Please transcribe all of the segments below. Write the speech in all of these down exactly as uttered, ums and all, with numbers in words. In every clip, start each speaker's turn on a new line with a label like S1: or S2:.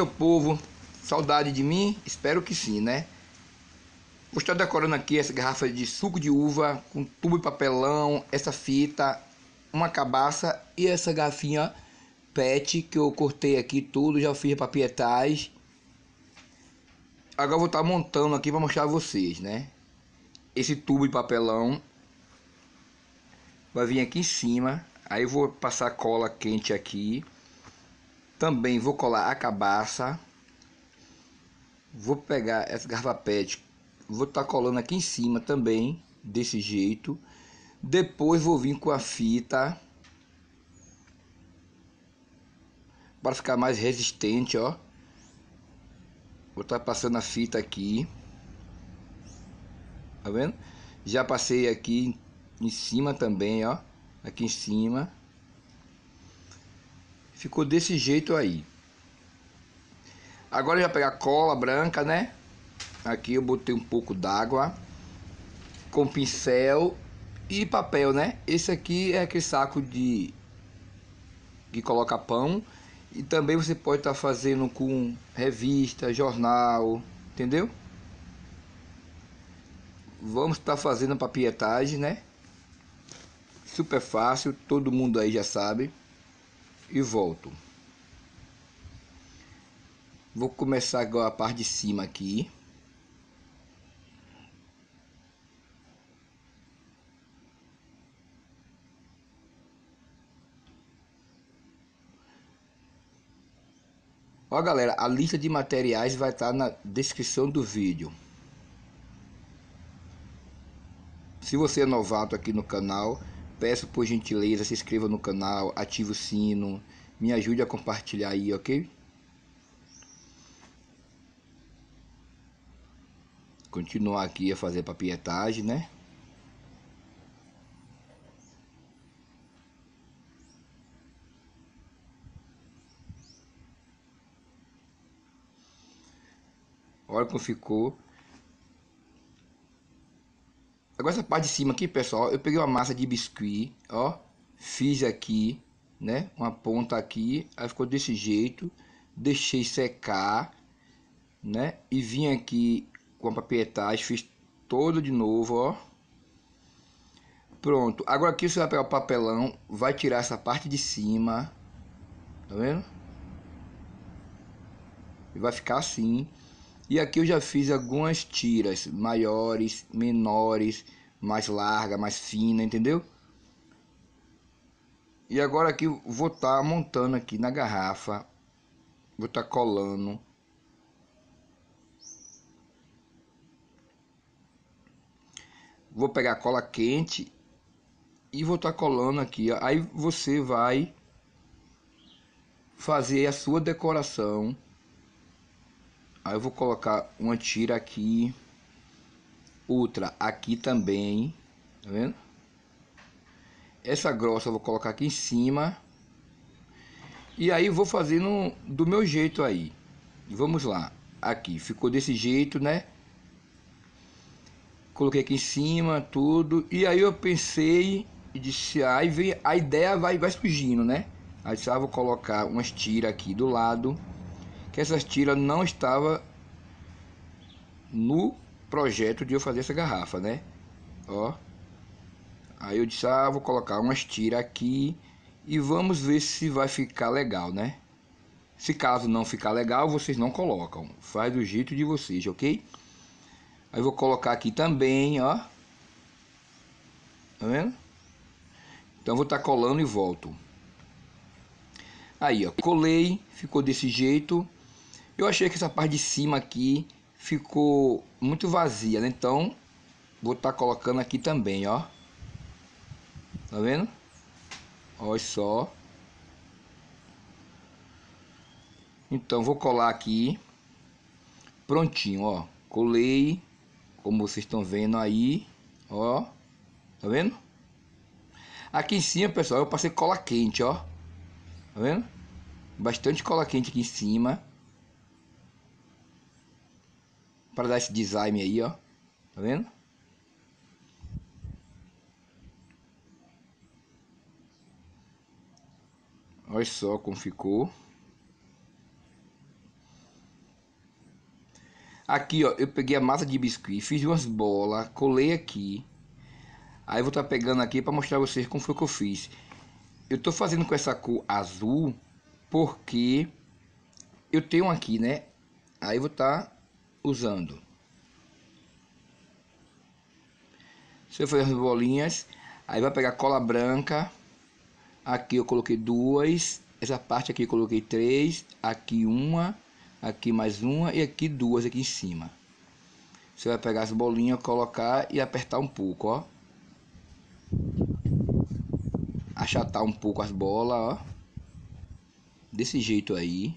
S1: meu povo, saudade de mim? Espero que sim, né? Vou estar decorando aqui essa garrafa de suco de uva com tubo de papelão, essa fita, uma cabaça e essa garrafinha pet que eu cortei aqui tudo, já fiz para pietagem. Agora eu vou estar montando aqui para mostrar a vocês, né? Esse tubo de papelão vai vir aqui em cima, aí eu vou passar cola quente aqui. Também vou colar a cabaça. Vou pegar essa garrafa pet, vou estar tá colando aqui em cima também, desse jeito. Depois vou vir com a fita para ficar mais resistente, ó. Vou estar tá passando a fita aqui, tá vendo? Já passei aqui em cima também, ó, aqui em cima. Ficou desse jeito aí. Agora eu já pegar cola branca, né? Aqui eu botei um pouco d'água com pincel e papel, né? Esse aqui é aquele saco de que coloca pão. E também você pode estar tá fazendo com revista, jornal, entendeu? Vamos estar tá fazendo para pietagem, né? Super fácil, todo mundo aí já sabe. E volto. Vou começar agora a parte de cima aqui. Ó galera, a lista de materiais vai estar na descrição do vídeo. Se você é novato aqui no canal, peço por gentileza, se inscreva no canal, ative o sino, me ajude a compartilhar aí, ok? Continuar aqui a fazer papietagem, né? Olha como ficou. Agora essa parte de cima aqui, pessoal, eu peguei uma massa de biscuit, ó, fiz aqui, né, uma ponta aqui, aí ficou desse jeito, deixei secar, né, e vim aqui com a papietagem, fiz todo de novo, ó. Pronto, agora aqui você vai pegar o papelão, vai tirar essa parte de cima, tá vendo? E vai ficar assim. E aqui eu já fiz algumas tiras maiores, menores, mais larga, mais fina, entendeu? E agora aqui eu vou estar tá montando aqui na garrafa, vou estar tá colando. Vou pegar cola quente e vou estar tá colando aqui. Aí você vai fazer a sua decoração. Aí eu vou colocar uma tira aqui, outra aqui também, tá vendo? Essa grossa eu vou colocar aqui em cima. E aí vou fazendo do meu jeito aí. Vamos lá. Aqui ficou desse jeito, né? Coloquei aqui em cima tudo. E aí eu pensei e disse, aí vem a ideia vai vai surgindo, né? Aí disse, ah, vou colocar umas tiras aqui do lado, que essas tiras não estava no projeto de eu fazer essa garrafa, né? Ó. Aí eu disse, ah, vou colocar umas tiras aqui e vamos ver se vai ficar legal, né? Se caso não ficar legal, vocês não colocam. Faz do jeito de vocês, ok? Aí vou colocar aqui também, ó. Tá vendo? Então vou estar tá colando e volto. Aí, ó. Colei, ficou desse jeito. Eu achei que essa parte de cima aqui ficou muito vazia, né? Então vou estar tá colocando aqui também, ó. Tá vendo? Olha só. Então vou colar aqui. Prontinho, ó. Colei. Como vocês estão vendo aí. Ó. Tá vendo? Aqui em cima, pessoal, eu passei cola quente, ó. Tá vendo? Bastante cola quente aqui em cima. Para dar esse design aí, ó. Tá vendo? Olha só como ficou. Aqui, ó, eu peguei a massa de biscuit, fiz umas bolas, colei aqui. Aí eu vou estar pegando aqui para mostrar a vocês como foi que eu fiz. Eu tô fazendo com essa cor azul porque eu tenho aqui, né? Aí eu vou estar usando. Você vai fazer as bolinhas, aí vai pegar cola branca. Aqui eu coloquei duas, essa parte aqui eu coloquei três, aqui uma, aqui mais uma e aqui duas aqui em cima. Você vai pegar as bolinhas, colocar e apertar um pouco, ó. Achatar um pouco as bolas, ó. Desse jeito aí.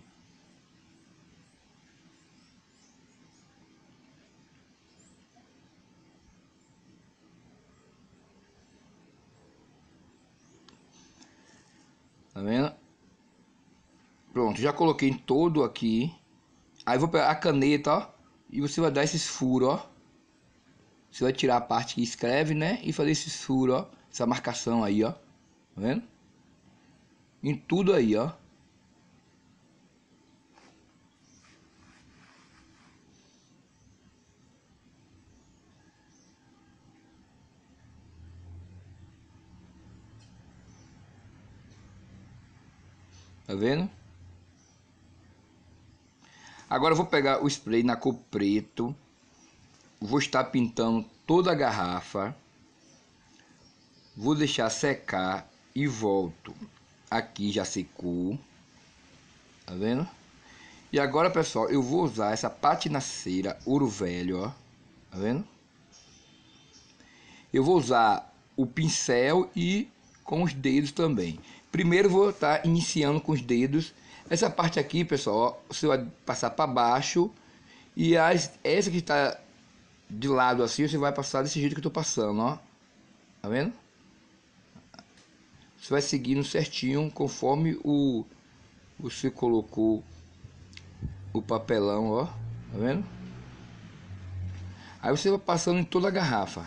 S1: Tá vendo? Pronto, já coloquei em todo aqui. Aí vou pegar a caneta, ó. E você vai dar esses furos, ó. Você vai tirar a parte que escreve, né? E fazer esses furos, ó. Essa marcação aí, ó. Tá vendo? Em tudo aí, ó. Tá vendo? Agora eu vou pegar o spray na cor preto. Vou estar pintando toda a garrafa. Vou deixar secar e volto. Aqui já secou. Tá vendo? E agora, pessoal, eu vou usar essa patinaceira ouro velho, ó. Tá vendo? Eu vou usar o pincel e com os dedos também. Primeiro vou estar iniciando com os dedos. Essa parte aqui, pessoal, ó, você vai passar para baixo. E as, essa que está de lado assim, você vai passar desse jeito que eu tô passando, ó. Tá vendo? Você vai seguindo certinho conforme o você colocou o papelão, ó. Tá vendo? Aí você vai passando em toda a garrafa.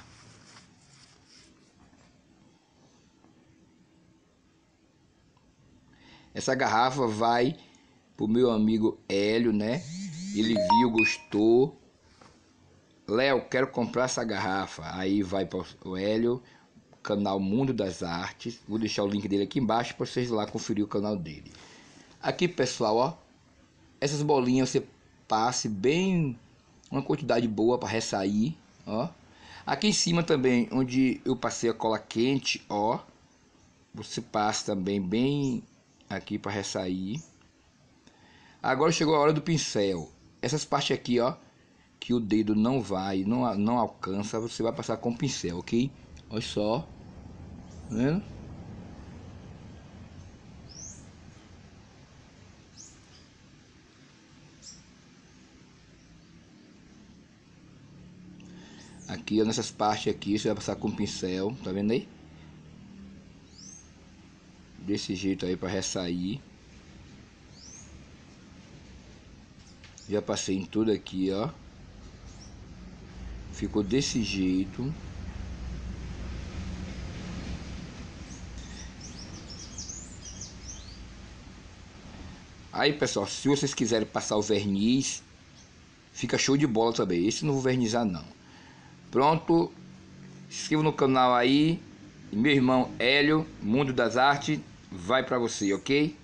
S1: Essa garrafa vai pro meu amigo Hélio, né? Ele viu, gostou. Léo, quero comprar essa garrafa. Aí vai para o Hélio, canal Mundo das Artes. Vou deixar o link dele aqui embaixo para vocês lá conferir o canal dele. Aqui, pessoal, ó, essas bolinhas você passe bem uma quantidade boa para ressair, ó. Aqui em cima também, onde eu passei a cola quente, ó, você passa também bem aqui para ressair. Agora chegou a hora do pincel. Essas partes aqui, ó, que o dedo não vai, não, não alcança, você vai passar com o pincel, ok? Olha só, tá vendo? Aqui, ó, nessas partes aqui, você vai passar com o pincel, tá vendo aí? Desse jeito aí para ressair. Já passei em tudo aqui, ó. Ficou desse jeito. Aí, pessoal, se vocês quiserem passar o verniz, fica show de bola também. Esse não vou vernizar, não. Pronto. Se inscreva no canal aí. Meu irmão Hélio, Mundo das Artes, vai pra você, ok?